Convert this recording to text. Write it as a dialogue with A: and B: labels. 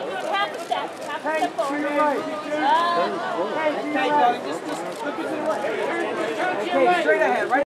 A: half a step forward.
B: To your right. Hey, to your right.
C: Okay, straight ahead, right?